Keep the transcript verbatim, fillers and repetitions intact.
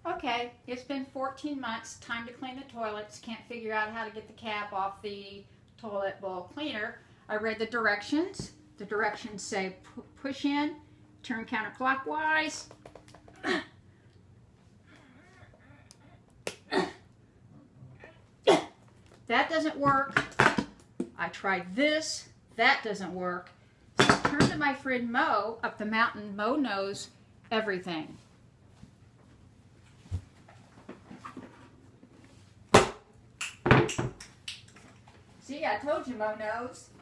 Okay, it's been fourteen months, time to clean the toilets. Can't figure out how to get the cap off the toilet bowl cleaner. I read the directions. The directions say push in, turn counterclockwise. That doesn't work. I tried this. That doesn't work. So I turned to my friend Mo up the mountain. Mo knows everything. See, I told you Mo knows.